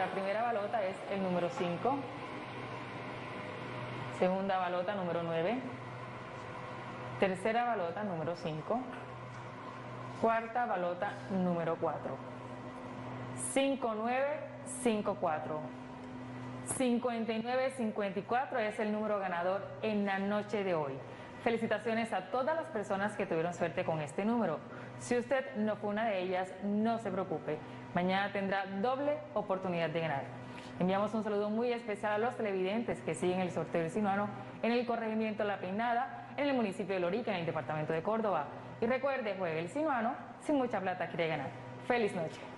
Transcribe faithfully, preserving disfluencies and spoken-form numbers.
Nuestra primera balota es el número cinco. Segunda balota, número nueve. Tercera balota, número cinco. Cuarta balota, número cuatro. cinco nueve cinco cuatro. cincuenta y nueve cincuenta y cuatro es el número ganador en la noche de hoy. Felicitaciones a todas las personas que tuvieron suerte con este número. Si usted no fue una de ellas, no se preocupe. Mañana tendrá doble oportunidad de ganar. Enviamos un saludo muy especial a los televidentes que siguen el sorteo del Sinuano en el corregimiento La Peinada, en el municipio de Lorica, en el departamento de Córdoba. Y recuerde, juegue el Sinuano, sin mucha plata quiere ganar. ¡Feliz noche!